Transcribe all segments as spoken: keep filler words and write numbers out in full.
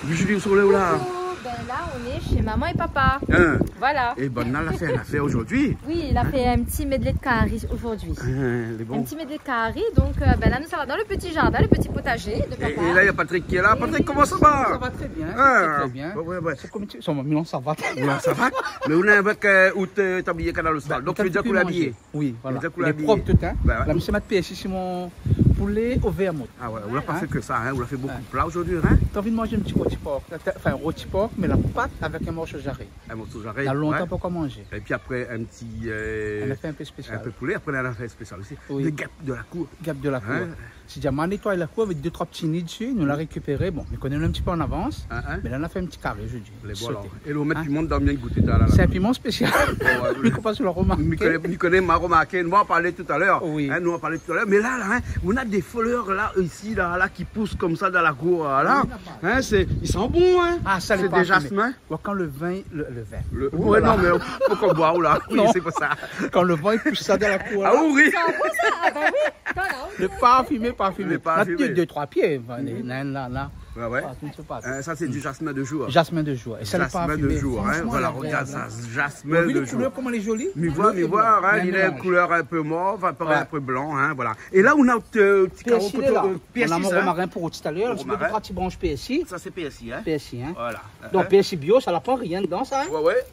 Julie, sur le là. Ben là, on est chez maman et papa. Hein? Voilà. Et bonne elle a fait, elle a fait aujourd'hui. Oui, il a fait un petit medley de kahari aujourd'hui. Hein, les bons. Un petit medley de kahari. Donc euh, ben là, nous sommes dans le petit jardin, le petit potager de papa. Et, et là, il y a Patrick qui est là. Patrick, comment ça va? Ça va très bien. Ah, très bien. ouais, ouais. C'est comme tu... Ça va, non, ça va. Non, ça va. Mais on est avec euh, où t'es habillé canal Austral. Donc tu veux dire qu'on l'a habillé. Oui, voilà. Tu veux dire qu'on Il l'a est habillé. propre tout, hein. Ben ouais. Là, monsieur Matt P S ici, mon poulet au vermouth. Ah ouais, on n'a pas Hein? fait que ça, hein. On a fait beaucoup Ouais. de plats aujourd'hui, hein. T'as envie de manger un petit rôti porc, enfin un rôti porc, mais la pâte avec un morceau jarret. Un morceau Il j'arrête. y a longtemps ouais. pas quoi manger. Et puis après, un petit. euh, On a fait un peu un spécial. peu poulet. Après, on a fait spécial aussi. Oui. Des guêpes de la cour. Gap de la cour. Hein? Si Diamant nettoie la cour avec deux trois petits nids dessus, nous l'a récupéré. Bon, on connaît un petit peu en avance, Hein, hein? mais là on a fait un petit carré aujourd'hui. Les sauté. bois alors. Et le mettre Hein? piment dans bien goûter. Là, là. C'est un piment spécial. Bon, ouais, Je ne sais pas si vous l'avez remarqué. Nous connaissons, nous connaissons, m'a remarqué, nous en parlé tout à l'heure. Oui. Hein, nous en parlé tout à l'heure. Mais là, là hein, on a des fleurs là, ici, là, là, qui poussent comme ça dans la cour. Là. Hein, c'est, ils sont bons, hein. Ah, ça les c'est des jasmins. Quand le vin, le, le vin. Le... Oh Ouais, là non, mais faut qu'on boit, là. Oui, Non. c'est pas ça. Quand le vin il pousse ça dans la cour. Ah là, oui. C'est un bon ça. Ah ben oui. Attends, là, le parfumé, parfumé. Le parfumé. Là, deux, trois pieds. Enfin, les nains, là, là. Ouais, ouais. Ah, tu ne sais pas. Hein, ça, c'est du jasmin de jour. Jasmin de jour. Et ça, le Jasmin parfumé. de jour, hein. Franchement, Voilà, la regarde vraie, ça, là. jasmin Vous de voyez les jour. couleurs, comment elle est jolie. Mi voir, mi Bleu et voir, blanc. hein, Même il a une mélange. couleur un peu mauve, un peu, Ouais. un peu blanc, hein, voilà. Et là, on a euh, petit carreau P S I, il est là. coton- P S I, On a mon ça, hein. romarin pour tout à l'heure. Un petit peu de Romarin. partie branche P S I. Ça, c'est P S I, hein. P S I, hein. Voilà. Donc Hein. P S I bio, ça n'a pas rien dedans, ça. Hein. Ouais, ouais.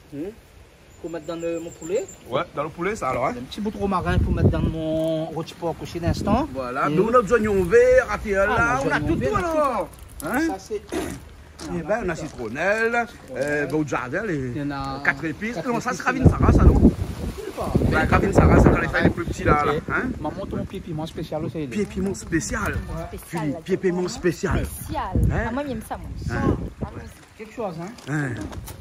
Pour mettre dans le- mon poulet. Ouais, dans le poulet, ça alors, hein. Un petit bout de romarin pour mettre dans mon rôti porc aussi d'instant. Voilà. Et Mais on a des oignons verts, à tirer Ah, là, on on a a des tout, oignons tout verts, alors. Hein. Ça, c'est. Eh ben, on a citronnelle, euh, beau jardin, les Il y en a quatre épices. quatre Non, ça, épices, c'est Ravine là. Sarah, ça, non? Ben, Ravine Sarah, c'est dans les tailles les plus petits, là, là. Ok. Hein. Maman, ton pied piment spécial aussi. Pied piment spécial. spécial. Julie, pied piment spécial. Spécial. Hein? Ah, moi, j'aime ça, moi. Hein. Ah, moi, Quelque chose, hein. Hein.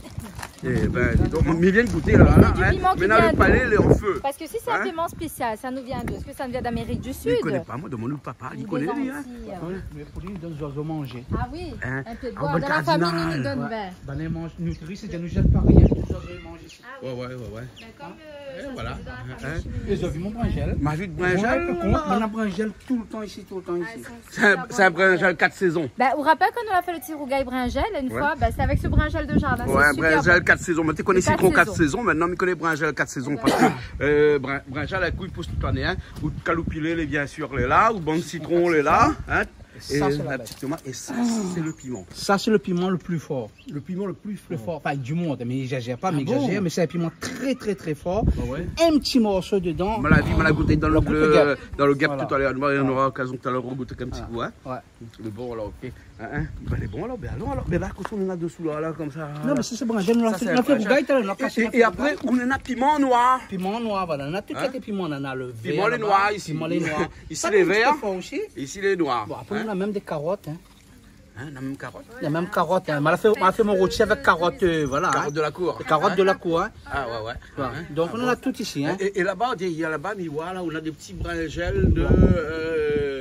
Eh ben, dis donc, mais viens de goûter, là, là. du hein. piment qui Maintenant, vient le palais, il est en feu. parce que si c'est Hein? un piment spécial, ça nous vient d'où? Est-ce que ça nous vient d'Amérique du Sud? Il connaît pas, moi, demande-le papa, il Ou connaît, des lui, hein. Antilles? Mais pour lui, il donne aux oiseaux manger. Ah oui, Hein? un peu de Ah, boire. bon, Dans la famille, cardinal. nous nous donne Ouais. vin. Ben, les mange nutri, c'est déjà nous jette pas rien. Les oiseaux ils mangent ici. Ah oui. Ouais, ouais, ouais, ouais. Ben, comme Et euh, ça se voilà. faisait dans la Hein? famille chez nous. Les oiseaux, mon bringel. Ma vie de On a brinjal, le compte, on a bringel tout le temps ici, tout le temps Ah, ils ici. sont c'est un, super c'est un bons. brinjal quatre saisons. Ben, vous rappelez quand on a fait le petit rougail bringel une Ouais. fois, ben, c'est avec ce bringel de jardin. Ouais, c'est super brinjal bon. quatre saisons. Mais tu connais Les quatre citron quatre saisons. saisons, maintenant, tu connais brinjal quatre saisons. Parce que euh, brin- brinjal, la couille pousse toute l'année. Hein. Ou caloupilé, les bien sûr, les là. Ou bon de citron, les là. Hein. Et Et ça, c'est la la petite tomate. Et ça, c'est le piment. Ça, c'est le piment le plus fort. Le piment le plus Le fort, pas du monde, mais il exagère pas, mais il bon exagère, mais c'est un piment très très très fort. Ah ouais. Un petit morceau dedans. On l'a vu, on l'a goûté dans le, On l'a goûté le- gap. dans le gap Voilà. tout à l'heure. On aura l'occasion tout à l'heure de goûter un petit Ah. coup. Hein. Ouais. Le bon, alors, ok. Hein, hein. Ben, les bons, alors, ben, alors, alors. Ben là, quand on en a dessous, là, là, comme ça. Non, mais ça, c'est bringel, on a Ça, fait c'est on a fait un rougail tout à l'heure, on a cassé, Et, on a et fait après, rougail. on en a piment noir. Piment noir, voilà, on a tout Hein? les piments, on en a le vert. Piment les là-bas, noirs, ici. Piment les noirs. Ici, Ça, les un petit peu verts. fort aussi. Ici, les noirs. Bon, après, Hein. on a même des carottes. Hein. Hein, on a même carotte. Il y a même carottes. Hein. On a fait, on a fait mon rôti avec carottes, euh, voilà. Carotte Hein. de la cour. Les carottes de la cour. Hein. Ah ouais, ouais. Voilà. Hein. Donc, on en a tout ici. Hein. Et, et là-bas, il y a là-bas, mais voilà, on a des petits brinjels de. Euh,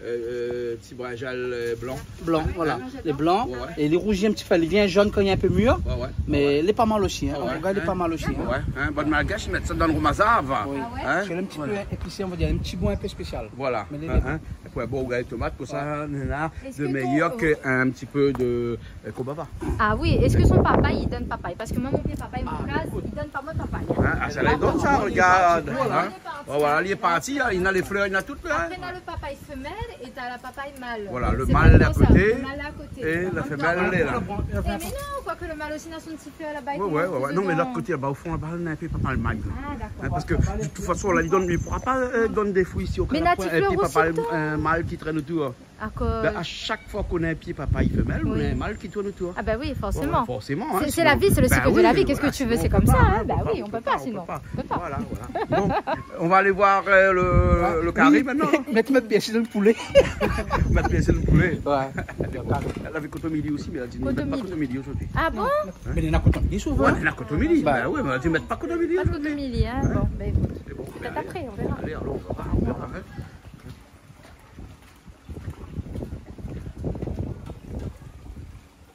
euh, petits brinjels euh, blancs. Blanc, voilà. Les blancs. Ouais, ouais. Et les rouges, un petit peu. Les viens jaunes quand il est un peu mûr. Ouais, ouais. Mais il est pas mal aussi. Hein. Ouais, ouais. On regarde, il est pas mal aussi. Hein. Ouais, hein, bonne malgache, ils mettent ça dans le romazave. Oui. Hein. C'est un petit Voilà. peu épicé, on va dire, un petit goût un peu spécial. Voilà. Mais les Hein, légumes. hein. Après, bon, on a les tomates, comme ça, on a Est-ce de que meilleur ton- qu'un petit peu de euh, kobaba. Ah oui, est-ce que son papa, il donne papaye? Parce que moi, mon père papa, il me casse, il donne pas moi papaye. Hein, ah, ça les donne, ça, regarde. Voilà. Hein. Oh, voilà, il est parti, là, il a les fleurs, il a toutes. Hein. Après, on a le papaye femelle et t'as la papaye mâle. Voilà, le C'est mâle pas à trop ça, côté, le mâle à côté. et En la même femelle, temps, elle est là. Eh, mais non, quoique le mâle aussi n'a son petit fleur là-bas. Ouais, ouais, ouais, ouais. Non, mais l'autre côté, là-bas, au fond, là-bas, on a un peu papa le mag. Ah, d'accord. Hein, parce que de toute façon, là, il donne, il ne pourra pas euh, donner des fruits ici au Mais canapé. Natif Un pied Fleur papa, aussi, toi. un mâle qui traîne autour. À cause... Ben, à chaque fois qu'on a un pied papa, il femelle, on Oui. a un mâle qui tourne autour. Ah bah oui, Ouais, forcément. ouais, forcément. hein, C'est- c'est sinon- la vie, c'est le Ben cycle de oui, la vie. Qu'est-ce que voilà, tu veux, sinon, c'est on comme peut ça, pas, hein. on Bah peut oui, on peut pas, sinon. On peut pas. Voilà, voilà. Bon, on va aller voir euh, le, le carré maintenant. Mettre mettre pièce dans le poulet. Mettre bien c'est le poulet. Ouais. Elle avait cotomidi aussi, mais elle a dit ne mettre pas Cotomidi. cotomidi aujourd'hui. Ah bon? Mais il y en a coton. Il est souvent. Ouais, elle a cotomidi. Bah. Ben oui, mais elle a dit ne mettre pas cotomidi Pas de aujourd'hui. cotomili, hein. Bon, bah écoute. C'est bon, Peut-être allez. après, on verra. Allez, alors on verra, on verra. hein.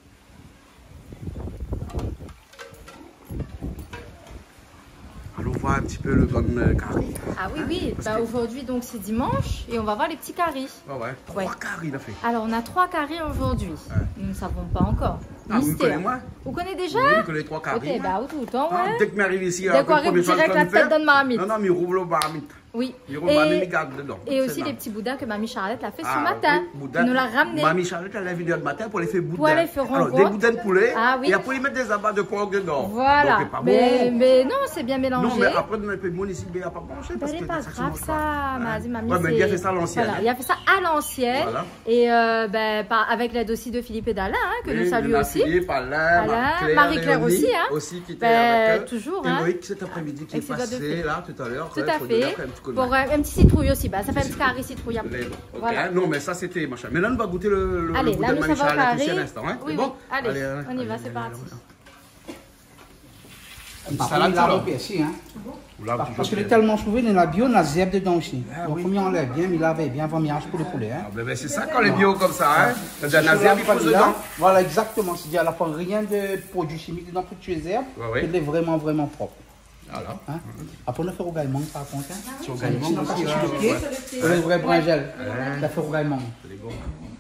Allons voir voir un petit peu le bon euh, carré. Ah oui, oui. Parce Bah, que- aujourd'hui, donc, c'est dimanche et on va voir les petits caries. Ah ouais, trois Ouais. carrés, il a fait. Alors, on a trois caries aujourd'hui. Nous ne savons pas encore. Ah, vous me Mystère. connaissez, moi? Vous connaissez déjà? Oui, que les trois carrés. Ok, moi. bah, tout le temps, Ah, ouais. dès que m'arrive ici, Dès la qu'on arrive première chose direct qu'on la fait- tête dans le marmite. Non, non, mais il rouvre le marmite. Oui. Il rouvre le marmite, il Et, garde dedans. et aussi C'est les là. petits boudins que mamie Charlotte a fait ce Ah, matin. oui, boudin. Qui nous l'a ramené. Mamie Charlotte, elle a vu le matin pour les faire boudin. Pour aller faire Alors, des rencontre. boudins de poulet. Ah oui. Et après, ils mettent des abats de porc dedans. Voilà. Donc, c'est pas mais, bon. mais non, c'est bien mélangé. Non, mais après, on peut bon ici, mais il n'a pas mangé. Ben, Parce c'est que pas ça, tu grave manges ça, pas. m'a dit mamie. Ouais, mais c'est- il a fait ça à l'ancienne. Voilà, hein. il a fait ça à l'ancienne. Voilà. Et euh, ben, par- avec l'aide aussi de Philippe et d'Alain, hein, que Oui, nous saluons on a aussi. Philippe, Alain, Alain, Marie-Claire, Marie-Claire Léonie, aussi, hein. aussi qui était Ben, avec eux. toujours, Et hein. Loïc cet après-midi qui est Avec ses doigts de passé fée. là tout à l'heure. Tout ouais, à faut lui fait. faire un petit coup de Pour main. euh, un petit citrouille aussi. Ben, ça fait un petit carré citrouille après. Les- ok, Voilà. Non, mais ça c'était machin. Mais là, on va goûter le, le Allez, le là, boudin nous, de ça Mamie va Charlotte carré. ici à l'instant. Hein. Oui, C'est bon oui. Allez, allez, on y va, allez, c'est allez, parti. allez. Par Salade, contre, il a alors. repris ici, hein. Là, Parce toujours parce qu'il est fait. tellement chauvé, il y en a bio, on a zèbre dedans aussi. Ah Donc, oui. faut mieux enlève bien, mais il avait bien avant mirage pour le poulet. Hein. Ah, ben, ben, c'est ça quand les bio comme ça. Hein. T'as déjà un Sur azère, la il faut panne là, dedans. voilà, exactement. C'est-à-dire, elle n'a pas rien de produits chimiques dedans pour tuer les herbes. Ouais, ouais. Elle est vraiment, vraiment propre. Voilà. Hein. Après, on a fait rougaillement, par contre. Hein. Sur le gaillement Sinon, aussi. parce que là, sur le ouais. pied, Ouais. on a le vrai bringel. Ça fait rougaillement. C'est bon.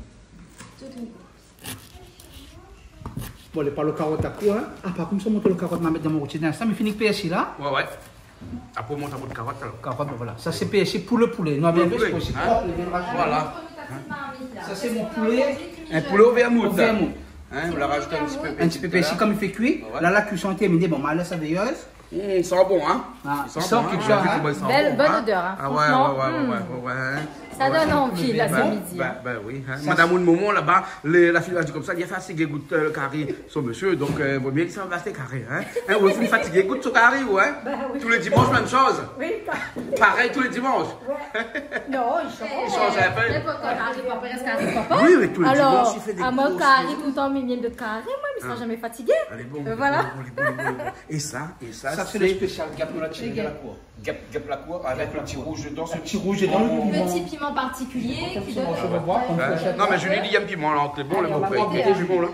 Bon, elle n'est pas le carotte à quoi, hein. Ah, par contre, ça monte le carotte, on va mettre dans mon routier d'instant. Mais fini que P S I là. Ouais, ouais. Après, on monte un bout de carotte alors. Carotte, voilà. Ça, c'est P S I pour le poulet. Non, bien le vu, poulet, c'est aussi hein. propre. il vient de rajouter. Voilà. Ça, c'est mon poulet. Un poulet au vermouth. Au vermouth. Hein, on l'a rajouté un petit peu. Un petit peu P S I comme il fait cuire. Ouais. Là, la cuisson est terminée. Bon, ma laisse à veilleuse. Mmh, il sent bon, hein. Ah, Il sent il sent bon, quelque hein. chose, J'ai vu hein. comment il sent Belle- bon, bonne hein. odeur, hein. Ah ouais, ouais, Franchement, ouais, ouais, mmh. ouais, ouais, ouais. Ça donne envie, là, ce Ben, midi. ben, ben oui. Hein. Madame ou Momo, là-bas, les- la fille a dit comme ça, il a fatigué, goûte euh, le carré, son monsieur, donc il vaut mieux que ça va rester carré. Hein. Hein, vous êtes fatigué, goûte son carré, ouais. Tous les dimanches, même chose. Oui, Pareil tous les dimanches. non, il change. Il change un peu. Mais quand on arrive, après, est-ce qu'on arrive pas? Oui, mais tous les Alors, dimanches, il fait des à mode grosses carré choses. tout le temps, millième de carré, moi, mais il sera jamais fatigué. Elle est bon. Euh, elle est voilà. bon, elle est bon, elle est bon. Et ça, et ça, Ça, c'est le spécial gap de la tirée de la cour. Gap, gap la cour avec le petit rouge dedans. Un petit rouge dedans. Oh. Petit piment particulier qui donne. Je vais voir. on Hein. prochaine Non, mais fois. je lui dis, il y a un piment là, entre les bons, les on bons va prêts. voir Il y a bien. du bon là.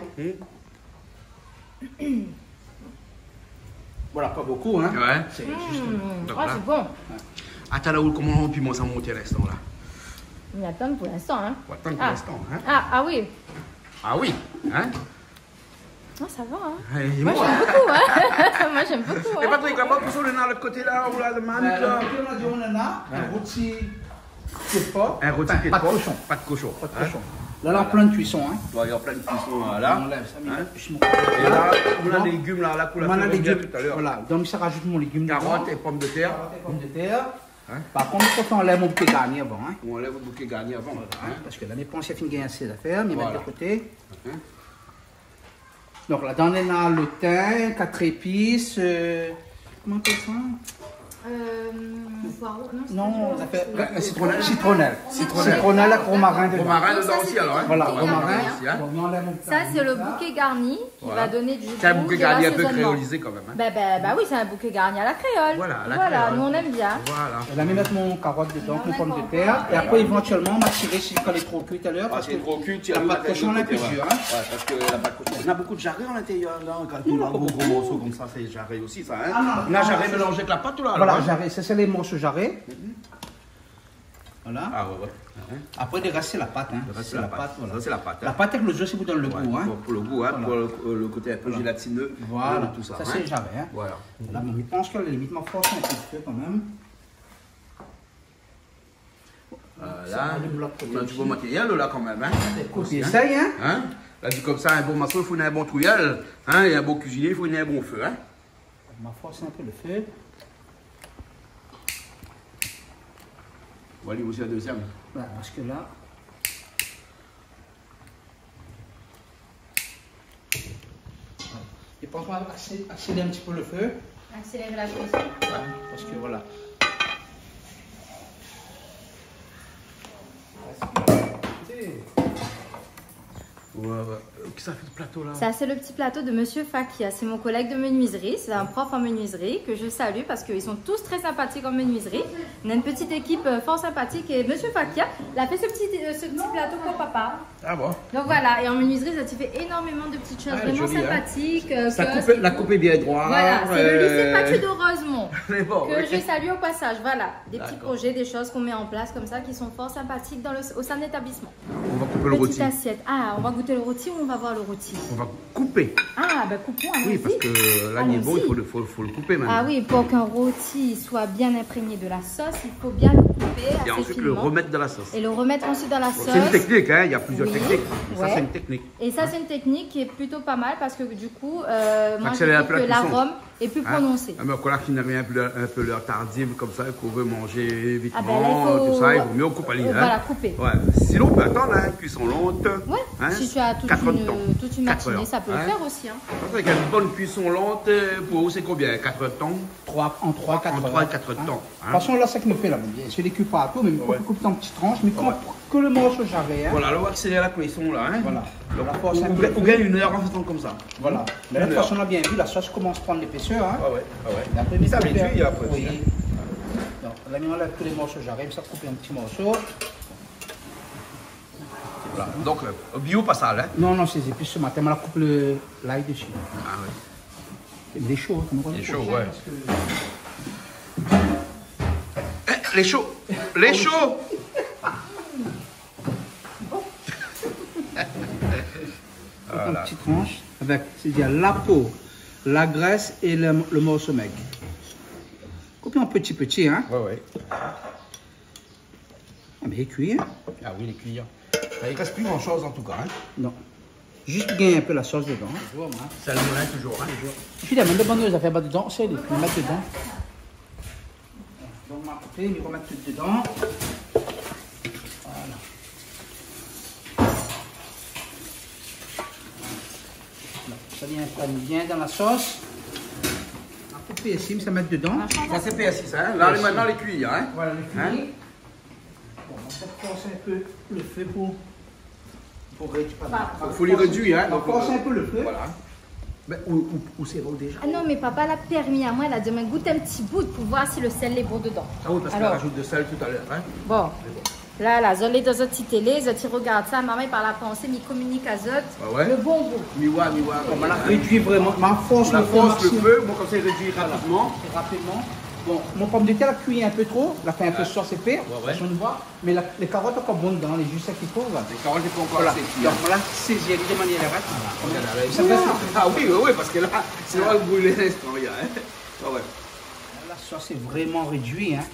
Hum. Voilà, pas beaucoup, hein. Ouais. C'est Mmh, juste. oh, Voilà. c'est bon. Attends là où comment le piment ça monte à l'instant là. Il y a plein pour l'instant. Hein. Faut attendre pour Ah. l'instant. Hein. Ah, ah oui. Ah oui. Hein. Oh, ça va. Hein. Et Moi, moi, j'aime beaucoup. Hein. Moi, j'aime beaucoup. Et Hein. Patrick, là-bas, pour ça, on est dans l'autre côté là, où là, le man Ben, là. le on a dit on en a un rôti qui est fort. Un rôti Enfin, qui est pas de fort. cochon. Pas de cochon. Pas de Hein. cochon. Là, là, plein de cuisson, hein. Bon, il y a plein de cuissons On là. enlève ça, mais Hein. là, je m'en- Et là, on a Non. des légumes là, là, qu'on a On a fait les bien légumes. tout à l'heure. Voilà, donc ça rajoute mon légume. Carottes dedans. et pommes de terre. Carottes et pommes de terre. Hein. Par contre, il faut qu'on enlève mon bouquet garni avant, hein. On enlève le bouquet garni avant. Hein, Hein. parce que la dépense, il y a une gain assez d'affaires, mais Voilà. mettre de côté. Hein. Donc là-dedans, on a le thym, quatre épices. euh, Comment on appelle ça? Euh, poireau, non, c'est Non, pas on appelle La- la citronnelle. citronnelle. Citronnelle. Citronnelle avec romarin dedans. Romarin dedans aussi alors. Hein. Voilà, bouquet romarin. garni, hein. Bon, on enlève mon Ça, c'est le là. bouquet garni qui Voilà. va donner du goût. C'est un bouquet et garni un peu l'assaisonnement. créolisé quand même. Hein. Bah, bah, bah oui, c'est un bouquet garni à la créole. Voilà, à la Voilà, créole. nous on aime bien. Voilà. Je vais mettre mon carotte dedans, On mon a pomme de encore. terre. Et après, éventuellement, on va tirer si quand elle est trop cuite tout à l'heure. Parce Parce qu'il que est trop cul, tu la as pâte cochon, on l'a plus sûr, hein. Ouais, parce que la pâte cochon. On a beaucoup de jarret à l'intérieur, là. Quand on a un gros gros morceau comme ça, c'est jarret aussi, ça. Hein. Ah, non, on a non, jarret c'est- mélangé avec la pâte ou là? Voilà, alors, hein. jarret, ça c'est les morceaux jarrés. Voilà. Ah ouais, ouais. Hein. Après, le reste, c'est la pâte. Hein. Le reste, c'est la pâte. voilà. Ça, c'est la pâte. La Hein. pâte avec le jus, c'est pour donner le Ouais, goût. Hein. pour, pour le goût, hein, Voilà. pour le, le côté un peu gélatineux. Voilà, de tout ça. ça hein. c'est jarret. Hein. Voilà. Là, bon, je pense que la limite m'a forcé un peu de feu quand même. Voilà. Ça, on allume l'autre côté On a du aussi. bon matériel là quand même. Hein. Écoute, essaye, hein. Hein. Là, dit comme ça, un bon maçon, il faut un bon trouillal. Hein, et un bon cuisinier, il faut un bon feu. Hein. On m'a forcé un peu le feu. On va aller aussi la deuxième. Voilà, parce que là. Voilà. Et pense qu'on va accé- accélérer un petit peu le feu. Accélérer la cuisson. Hein, parce que voilà. Ouais, ouais. qui ça fait ce plateau là? Ça, c'est le petit plateau de Monsieur Fakia. C'est mon collègue de menuiserie. C'est un prof en menuiserie que je salue parce qu'ils sont tous très sympathiques en menuiserie. On a une petite équipe fort sympathique et Monsieur Fakia, il a fait ce petit, ce petit plateau pour papa. Ah bon? Donc voilà, et en menuiserie, ça te fait énormément de petites choses Ah, vraiment joli, sympathiques. Hein? Euh, Ça que- coupe, la coupe est bien droite. Voilà, c'est le lycée euh, Pachu de Rosemont. C'est bon, Que ok. je salue au passage. Voilà, des petits D'accord. projets, des choses qu'on met en place comme ça qui sont fort sympathiques dans le, au sein de l'établissement. On va couper le Petite rôti. assiette. Ah, on va goûter le rôti ou on va voir le rôti? On va couper. Ah, ben coupons, allons-y. Oui, parce que là, il est bon, il Allons-y. faut le, faut, faut le couper maintenant. Ah oui, pour qu'un rôti soit bien imprégné de la sauce, il faut bien le couper Et assez ensuite le finement. remettre dans la sauce. Et le remettre ensuite dans la sauce. C'est une technique, hein? Il y a plusieurs Oui. techniques. Mais Ça, Ouais. c'est une technique. Et ça, c'est une technique qui est plutôt pas mal parce que du coup, euh, moi, je accélère un trouve peu que la cuisson. l'arôme est plus Hein? prononcé. Ah, mais quand la qui n'a rien un peu, l'heure- un peu l'heure tardive comme ça, qu'on veut manger vite, Ah ben là, il faut- tout ça, il vaut mieux couper Euh, hein? voilà, couper. Ouais. Sinon, on peut attendre, hein, cuisson lente. Ouais, Hein? si tu as toute Quatre heures une, de temps. toute une Quatre matinée, heures, ça peut hein? le faire aussi. Hein. Avec une bonne cuisson lente, euh, pour vous, c'est combien? quatre heures de temps? trois, en trois, quatre En heures. trois et quatre heures de Hein. temps. De toute façon, là, c'est que nous fait là. C'est les culs pas à tout, mais on Ouais. peut couper en petites tranches, mais quand- Ouais. que le morceau j'avais. Hein. Voilà, alors on va accélérer la cuisson là. Hein? Voilà. Donc, La force un on, peu. on gagne une heure en faisant comme ça. Voilà. Mais là, de toute façon, on a bien vu, la sauce commence à prendre l'épaisseur. Hein. Ah ouais, ah ouais. Et après, Ça on peut faire- réduit après. Oui. aussi, Donc, là, on enlève tous les morceaux j'arrive, ça couper un petit morceau. Voilà. Donc, euh, bio pas sale. Hein? Non, non, c'est épices ce matin, on la coupe le l'ail dessus. Ah ouais. Il est chaud, comme on Il est dit. chaud, ouais. Eh, les chauds! Les chauds! Une petite tranche avec, c'est-à-dire la peau, la graisse et le, le morceau maigre. Coupez en petit petit, hein. Ouais, ouais. Ah, mais il est cuit, hein. Ah oui, les cuillères. Il ne reste plus grand chose en tout cas. Hein? Non. Juste gagner un peu la sauce dedans. Hein. Ça le moulin toujours. Hein? Je suis là, même demandé aux affaires dedans, c'est les puis mettre dedans. Donc, on va couper, on va mettre tout dedans. Voilà. Là, ça vient prendre bien dans la sauce. On va couper ici, mais ça mettre dedans. Ça c'est P S six. Hein? Là, maintenant les cuillères. Hein? Voilà le Hein? fini. Bon, on va forcer un peu le feu pour, pour réduire. Il faut les réduire. Hein? On va forcer un peu le feu. Voilà. Ben, où où, où c'est bon déjà? Ah non, mais papa l'a permis à moi, elle a dit, mais goûte un petit bout pour voir si le sel est bon dedans. Ah oui, parce qu'elle Alors. rajoute de sel tout à l'heure. Hein? Bon, là, là, je l'ai dans une petite télé, je regarde ça, maman, il parle à penser, il communique à Zot, Ah ouais? le bon goût. Miwa, miwa. On la réduit vraiment. Ma force La le feu force, le maximum. feu, bon, comme ça il réduit rapidement. Et rapidement. Bon, mon pomme de terre a cuit un peu trop, la fait un peu sauce épais, ouais. on voit. Mais la- les carottes encore bonnes dedans, les jus secs qu'il faut. Voilà. Les carottes, il faut encore Voilà. assez cuire. Donc voilà, saisir de manière rate. Ça fait ça. Ah oui, oui, oui, parce que là, sinon elle brûler l'instant. Hein? Ah ouais. La sauce est vraiment réduite. Hein.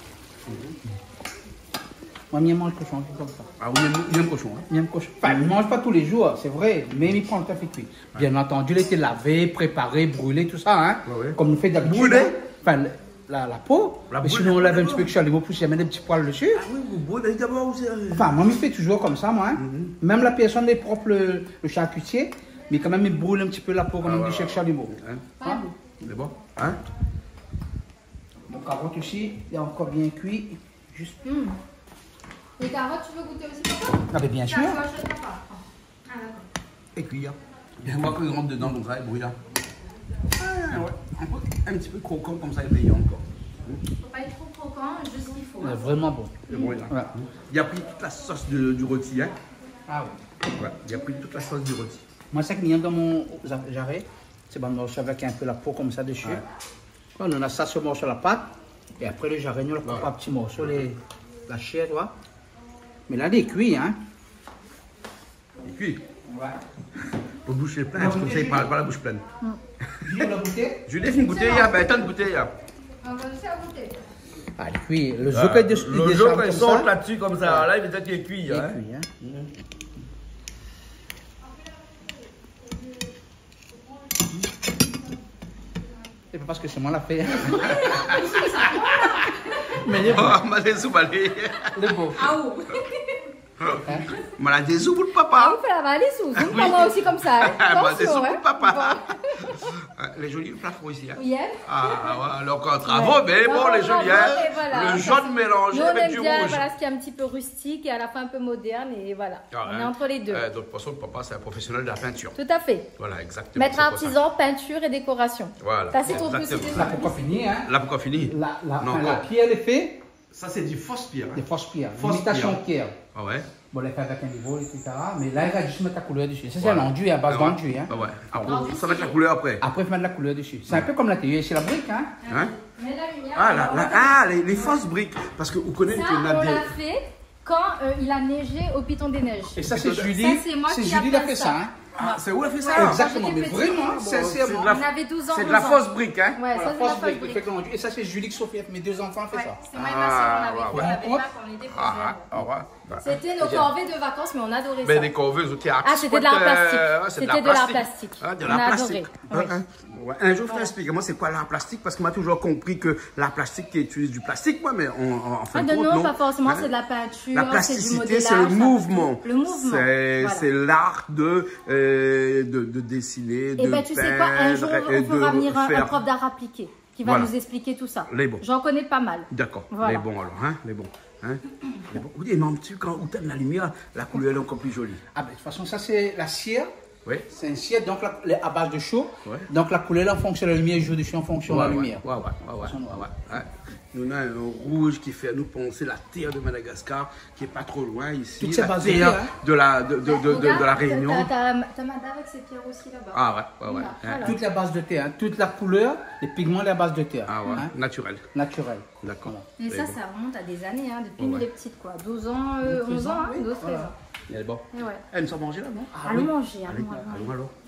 Moi, je mange cochon comme ça. Ah oui, il aime, il aime cochon. Hein? Il aime cochon. Enfin, il ne mange pas tous les jours, c'est vrai, mais il prend le temps fait cuire. Bien entendu, il a été lavé, préparé, brûlé, tout ça. Hein. Ouais, ouais. Comme on fait d'habitude. Brûlé? Hein. Enfin, le- la, la peau. La mais brûle- sinon, on lave un petit peu que chalumeau pour mettre des petits poils dessus. Ah oui, vous brûlez d'abord aussi. Enfin, moi, je fais toujours comme ça, moi. Hein. Même la personne est propre, le, le charcutier, mais quand même, il brûle un petit peu la peau, comme Ah, on voilà. dit chaque chalumeau. Hein? Hein. C'est bon? Hein? Mon carotte aussi, il est encore bien cuit. Juste. Hum. Les carottes, tu veux goûter aussi, papa? Ah, mais bien sûr. D'accord, je sais pas. Ah, d'accord. Et cuire. Et on voit qu'il rentre dedans comme ça, il brûle là. Ah, ouais. Un, peu, un petit peu croquant comme ça, il brille encore. Faut pas être trop croquant, juste ce qu'il faut. Il est vraiment bon. Il brûle là. Ouais. Il a pris toute la sauce de- du rôti. Hein? Ah oui. Ouais, il a pris toute la sauce du rôti. Moi, c'est que mien dans mon jarret, c'est bon, morceau avec un peu la peau comme ça dessus. Ouais. On en a ça sur morceau la pâte, et après le jarret, nous le coupe Ouais. en petits morceaux, les, la chair, tu vois. Mais là, il est cuit, hein. Il cuit. Ouais. Pour boucher plein, parce que comme ça, il parle pas la bouche pleine. Julie, on l'a goûté? Je lui ai fait une bouteille, il y a ben, tant de bouteilles. Là. On va aussi à goûter. Ah, il est cuit. Le zouk de Le jour quand il saute là-dessus comme ça, là, il veut dire qu'il est cuit. il est Hein. cuit, hein. C'est pas parce que c'est moi la fait. Mais il est Oh, bon. m'a des sous balais. Il est beau. Ah ou? M'a des sous pour le Ah, papa. on fait la valise ou? Zoom, pas moi aussi comme ça. Hein? M'a des sous Attention, pour hein? le papa. les jolis plafond ici. Hein. Oui, hein? Ah, ouais, encore travaux, mais Non, bon, les non, jolis. non, Hein. mais voilà. Le jaune mélangé Nous, on avec aime du bien, rouge. voilà, ce qui est un petit peu rustique et à la fin un peu moderne. Et voilà, Ah, on hein. est entre les deux. Euh, de toute façon, papa, c'est un professionnel de la peinture. Tout à fait. Voilà, exactement. Maître artisan, peinture et décoration. Voilà. Ça, c'est ton Exactement. publicité. Là, pourquoi finir, hein? Là, pourquoi fini? La, la, Non, enfin, la non. pierre, elle est faite Ça, c'est du fausse pierre. Hein. des fausses pierres. Fausse Imitation pierre. pierre. Ah ouais. Bon, elle est faite avec un niveau, et cetera. Mais là, il va juste mettre la couleur dessus. Ça, c'est Voilà. un enduit à base Ah ouais. d'enduit. Hein. Ah ouais. Après, Enduit, ça va être la c'est- couleur après. Après, il faut mettre la couleur dessus. C'est un peu comme la théorie chez la brique. Hein. Hein? Mais la lumière, Ah, là, alors, là, ah les, les fausses briques. Parce que vous connaissez ça, qu'il y en a on des. l'a fait quand euh, il a neigé au Piton des Neiges. Et ça, c'est Ça, Julie. c'est moi C'est qui Julie qui a appelle fait ça. ça. Hein. Ah, c'est où elle a fait ça? Ouais, Exactement, quand mais j'étais vraiment, petite, sincèrement. c'est de la- On avait douze ans. C'est de la onze ans. fausse brique, hein? Ouais, ça, Voilà, c'est de la fausse fausse brique, brique. fait l'enduit. Et ça, c'est Julie qui Sophie, mes deux enfants ont fait Ouais, ça. c'est moi et ma soeur, on avait Ah, fait, on ouais, avait ouais. pas quand on était plus Ah, jeunes. ah, ouais. Bah, C'était nos corvées de vacances, mais on adorait Mais ça. des corveuses qui Ah, c'était de l'art plastique. C'était de l'art plastique. Ah, de On l'art a plastique. adoré. Hein, hein. Ouais. Un jour, je t'explique, moi, c'est quoi l'art plastique? Parce qu'on m'a toujours compris que l'art plastique qui utilise du plastique, moi, mais en, en, en fin Ah, de de compte, non, non. pas forcément, Hein? c'est de la peinture, La c'est du plasticité, modélage. c'est le ça- mouvement. Le mouvement. C'est voilà. c'est l'art de, euh, de, de dessiner, de Et ben tu sais quoi, un jour peindre on et fera de venir un, un faire- prof d'art appliqué qui va Voilà. nous expliquer tout ça. Les bons. J'en connais pas mal. D'accord, Voilà. les bons alors, hein, les bons. Hein? Les bons. Oui, mais un petit quand où tu as de la lumière, la couleur est encore plus jolie. Ah, ben, de toute façon, ça, c'est la cire. Oui. C'est un cire, donc la, les- à base de chaud. Ouais. Donc la couleur, là, en fonction de la lumière, joue dessus en fonction de la lumière. Ouais, ouais, ouais, ouais, ouais, ouais, ouais. Nous avons un rouge qui fait nous penser la terre de Madagascar, qui n'est pas trop loin ici. Toutes ces La bases de terre pierre, hein. de la, de, de, de, de, de la Réunion. T'as t'as Mada avec ses pierres aussi là-bas. Ah ouais, ouais, ouais. Voilà, Hein. voilà. Toute la base de terre, hein. Toute la couleur, les pigments, la base de terre. Ah ouais, hein. naturel. Naturel. D'accord. Et ça, Les bons. ça remonte à des années, hein, depuis Ouais, nous ouais. les petites quoi. douze ans, euh, onze ans, hein, oui, douze, treize voilà. ans. Il est bon. Et ouais. Elle nous a mangé là, non? Ah, Allons oui. manger, Allez, allons, allons. allons alors.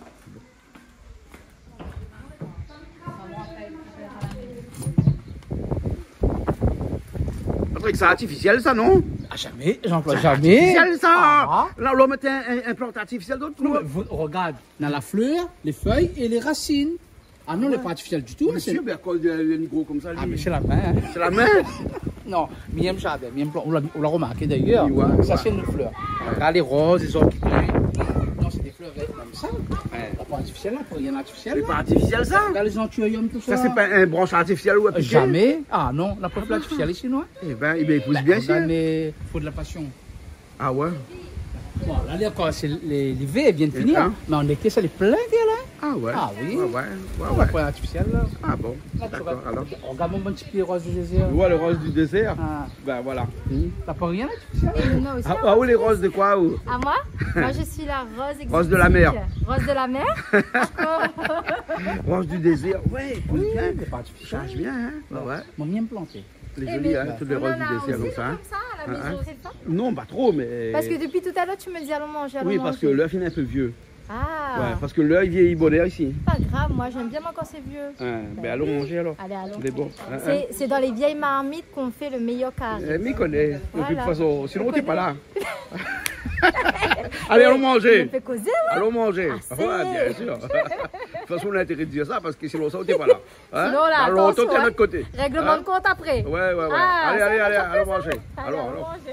Patrick, c'est artificiel ça, non? Ah, jamais, j'emploie jamais. Artificiel ça! Ah. Là, l'homme mettait un, un, un plante artificiel d'autre Non, pour mais vous, regarde, dans la fleur, les feuilles et les racines. Ah non, elle n'est pas artificielle du tout. hein, Monsieur, c'est- mais à cause d'un gros comme ça, lui. Ah, mais c'est la main. hein. C'est la main? Non, Miem Jardin, Miem Plan, on l'a on l'a remarqué d'ailleurs. Oui, ouais, ça, ouais. c'est une fleur. Regarde les roses, les orchidées. Non, c'est des fleurs vertes comme ça. Ouais. Pas artificiel, là, rien artificiel. C'est là. pas artificiel ça? Regarde les anthuriums, tout ça. Ça, c'est pas un branche artificiel ou un piqué? Jamais. Ah non, la fleur artificielle ici, non? Eh ben, il épouse bien Regarde sûr. les feux de la passion. Ah ouais? Bon, là, les- encore, c'est les- l'hiver vient de Et finir. ça? Mais en été, ça les plein, là. Ah ouais? Ah oui. Ouais, ouais, ouais, La ouais. fleur artificielle, là. Ah bon, Là, tu d'accord, regardes- alors. Regarde mon bon petit pied rose du désert. Tu vois le rose du désert? Ah, Ben voilà. t'as pas rien artificiel? Et Luna aussi. Ah, ah, où les roses de quoi ou? À moi Moi, je suis la rose exotique. Rose de la mer. Rose de la mer. Rose du désert, ouais, épouse bien. C'est pas artificiel. Change bien, hein? Ouais, ouais. Mon mien planté. Les Eh jolies, ben, hein, toutes les on roses en du a désert aussi comme ça. hein. comme ça à la Hein, maison, hein. c'est ça? Non, pas trop, mais. Parce que depuis tout à l'heure, tu me dis allons manger, allons Oui, manger. parce que l'œuf il est un peu vieux. Ah, Ouais, parce que l'œuf il vieillit bonheur ici. pas grave, moi j'aime bien moi quand c'est vieux. Hein, ben allons manger alors. Allez, allons. C'est bon. Hein, hein. C'est c'est dans les vieilles marmites qu'on fait le meilleur carré. Eh, m'y connaît, de toute Voilà. façon. Sinon, Je t'es pas là. connais. Allez, allons Je manger. me fais causer, ouais. Allons manger. Ah, Ouais, bien sûr. De toute façon, on a intérêt de dire ça parce que sinon, ça, t'es pas là. Hein? Sinon, là, Alors, attention, toi, t'es à hein. notre côté. Règlement Hein? de compte après. Ouais, ouais, ouais. Ah, allez, ça, allez, ça, allez, ça fait allons ça. manger. Allez, Alors, allons alors. manger.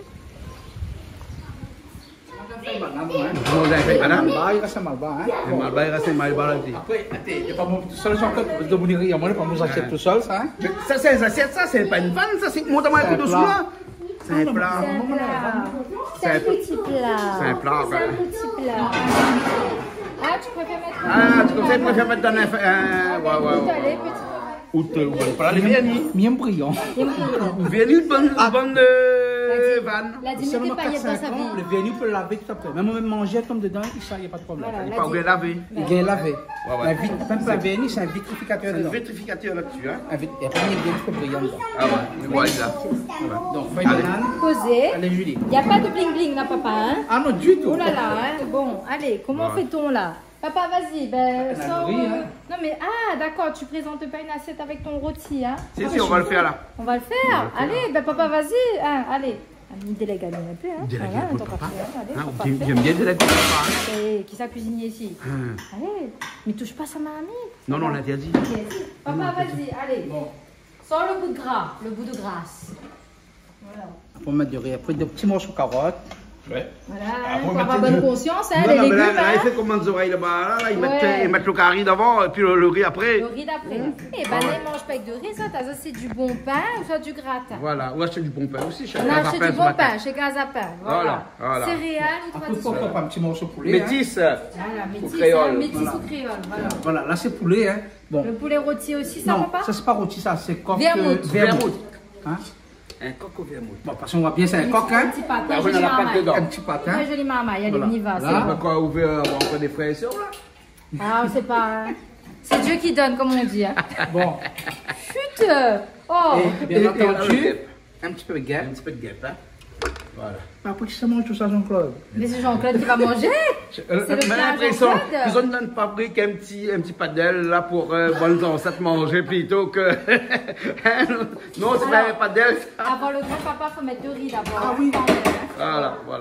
Vous mangez avec madame? Malba, il reste un malba, hein. Le malba, il reste un malba là aussi. Après, attends, il n'y a pas mon tout seul, j'en peux de boulirie, moi, pas mon assiette tout seul, ça, hein. Mais ça, c'est une assiette, ça, c'est pas une vanne, ça, c'est monte-moi un coup de sous là. C'est un plat. C'est un plat. C'est un petit plat. C'est un plat, C'est un ouais. petit plat. Ah, tu préfères mettre Ah, tu préfères, préfères mettre dans un. euh, Ouais, ouais, Tout ouais. aller, petit. Ou te, ou le plat, les vernis. Mien brillant. Ou vernis, une bonne, une bonne euh, vanne. La diminution des paillettes dans sa Le vie. vernis, on peut le laver tout après. Même on même manger comme dedans, il n'y a pas de problème. Voilà, Il la pas bien lavé. Il vient laver. Ouais, ouais. Un vit- Même pas un vernis, c'est un vitrificateur C'est un dedans. vitrificateur là-dessus, hein. Un vit- Il n'y a pas de vernis trop brillant dedans. Ah ouais, le voilà, là. Donc, feuille de banane, Poser. allez Julie. Il n'y a pas de bling bling là, papa. Hein? Ah non, du tout. Oh là là, hein. Bon, allez, comment Ouais. fait-on là? Papa, vas-y, ben, La sans... nourrice, hein. Non mais, ah, d'accord, tu présentes pas une assiette avec ton rôti, hein? Si, si, on va le faire là. On va le faire. Allez, ben papa, vas-y, hein, allez. Il délègue à nous un peu, hein. Délégué Voilà, pour tant papa. qu'à faire, allez, Hein, faut pas J'aime faire. j'aime bien déléguer pour papa. hein. Et qui s'a cuisiné ici? Hein. Allez, mais touche pas sa mamie. Non, non, on l'interdit. Papa, vas-y, allez. Sans le bout de gras, le bout de grâce. Voilà. On peut mettre du riz. Après, des petits morceaux de carottes. Ouais. Voilà, Après, pour on avoir met- bonne conscience, hein, Non, les non, mais légumes. là, là, il hein. fait comment des oreilles là-bas. Là, là, ils, Ouais. mettent, ils mettent le curry d'avant et puis le, le riz après. Le riz d'après. Eh ben, là, ils mangent pas avec de riz, ça, t'as ça, c'est du bon pain ou soit du gratin. Voilà, ou acheter du bon pain aussi. Chez On a acheté Gazapin du ce bon matin. pain chez Gazapin. Voilà. Voilà, voilà. Céréales ou Après, pourquoi traditionnelles. pas un petit morceau de poulet. hein. Métis. Voilà, Au métis, créole. hein, métis Voilà. ou créole. Voilà. Voilà, là c'est poulet. Hein. Bon. Le poulet rôti aussi, ça non, va pas? ça c'est pas rôti, ça c'est coq. Vermouth. euh, vermouth. Vermouth. Hein? Un coq au vermouth. Bon, parce qu'on voit bien, c'est un Un coq. Hein? petit patin, Bah, on a joli la pâte marmaille. dedans. Un petit patin. Ouais, joli marmaille. Allez, Voilà. on y va. Là. c'est On bon. va quoi ouvrir avoir encore des frères et sœurs là? Ah, c'est pas. C'est Dieu qui donne, comme on dit. Hein. Bon. Chut! Oh! Et bien Et- et entendu, le un petit peu de guêpe. Un petit peu de guêpe, hein? Voilà. Après, qui ça mange tout ça, Jean-Claude? Mais c'est Jean-Claude qui va manger! Euh, C'est le j'ai plat l'impression Jean-Claude. qu'ils ont une fabrique un petit, un petit padel là pour euh, bonnes ancêtres manger plutôt que. Hein, non, c'est pas un Alors, padel. ça. Avant le grand papa, faut mettre le riz d'abord. Ah oui. Voilà, voilà.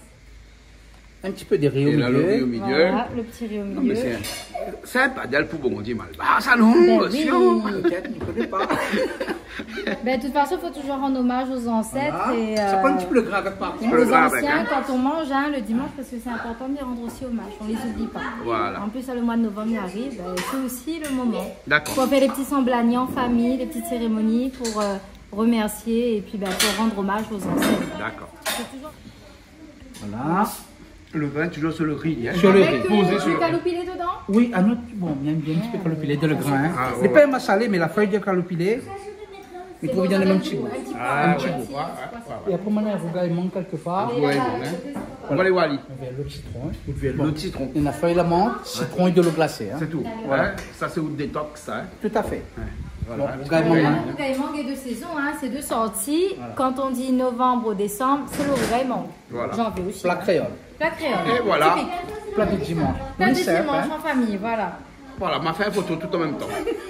Un petit peu de riz au Et là, le riz au milieu. milieu. Voilà, le petit riz au Non, mais milieu. c'est un, c'est un padel pour bon Dieu mal. Ah, ça non, Ben monsieur. oui. Peut-être, je ne connais pas. Ben, de toute façon, il faut toujours rendre hommage aux ancêtres Voilà. et Ça euh, prend un petit peu le gras avec par contre. peu le aux gras avec, anciens hein. quand on mange hein, le dimanche parce que c'est important de les rendre aussi hommage. On les oublie pas. Voilà. En plus, là, le mois de novembre il arrive, ben, c'est aussi le moment. D'accord. Pour faire les petits semblaniers en famille, les petites cérémonies pour euh, remercier et puis ben, pour rendre hommage aux ancêtres. D'accord. C'est toujours Voilà. Le vin, toujours sur le riz. Hein. Sur le avec riz. euh, Posé sur du le- calopilé dedans. Oui, un autre. Bon, bien, bien un petit peu calopilé de le grain. Hein. Ah, C'est ouais. pas un massalé, mais la feuille de calopilé. Il C'est faut bon, bien ça le même donne petit goût. Un petit peu. Ah, un ouais. petit Ouais, goût. ouais, ouais. Et après, maintenant, il faut il manque quelque part. Et Ouais, là, bon, là, hein. côté, ça va pas. On va les wali. On va le citron. Le citron. Il y a la feuille de menthe, citron et de l'eau glacée. Hein. C'est tout. Voilà. Ouais. Ça, c'est au détox, ça. Hein. Tout à fait. Voilà. Bon, vous gagnez Voilà, mangue, hein. le rougail mangue est de saison, hein, c'est deux sorties. Quand on dit novembre ou décembre, c'est le rougail mangue. Voilà. J'en veux aussi. Plat hein. créole. Plat créole. Et voilà. Typique. Plat de dimanche. Plat de Oui, c'est, dimanche hein. en famille, voilà. Voilà, m'a fait une photo tout en même temps.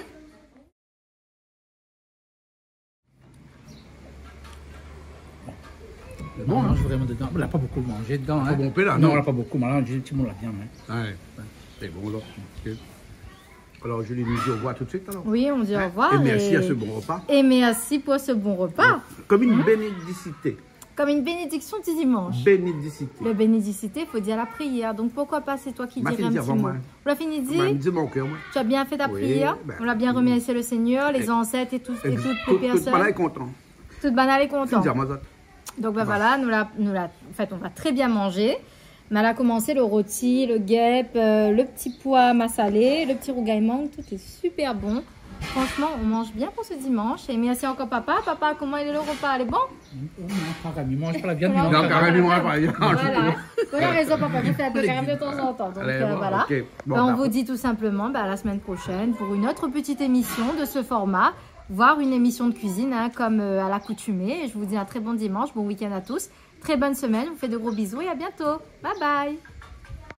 Bon, on mange vraiment dedans. On n'a pas beaucoup mangé dedans. Hein. bon peu, là, Non, non. on n'a pas beaucoup. Maintenant, j'ai un petit mot la viande. Hein. Ouais. C'est bon, là. Ok. Alors, je lui dis au revoir tout de suite, alors. Oui, on dit au revoir. Et merci à ce bon repas. Et merci pour ce bon repas. Comme une bénédicité. Comme une bénédiction du dimanche. Bénédicité. Le bénédicité, il faut dire la prière. Donc pourquoi pas, c'est toi qui M'a dirais fait un dire petit avant mot. moi. On l'a fini de On m'a dire. dit mon cœur, moi. Tu as bien fait ta Oui, prière. ben, On l'a bien remercié le Seigneur, les ancêtres et, tous, et toutes les Tout le personnes. est content. Toute banale est C'est contente. dire, moi, ça. Donc ben voilà, nous la, nous la, en fait, on va très bien manger. Mais elle a commencé le rôti, le guêpe, euh, le petit pois massalé, le petit rougail mangue, tout est super bon. Franchement, on mange bien pour ce dimanche. Et merci encore papa. Papa, comment il est le repas? Elle est bon? On mange pas, il mange pas la viande. Non, il mange Non, pas. carrément, pas. il mange Voilà. tout. Vous avez raison, papa. Je fais un peu carême de temps en temps. Donc Allez, euh, bon, voilà. ok. Bon, Ben, on d'accord. vous dit tout simplement ben, à la semaine prochaine pour une autre petite émission de ce format, voire une émission de cuisine hein, comme euh, à l'accoutumée. Et je vous dis un très bon dimanche, bon week-end à tous. Très bonne semaine. Je vous fais de gros bisous et à bientôt. Bye bye.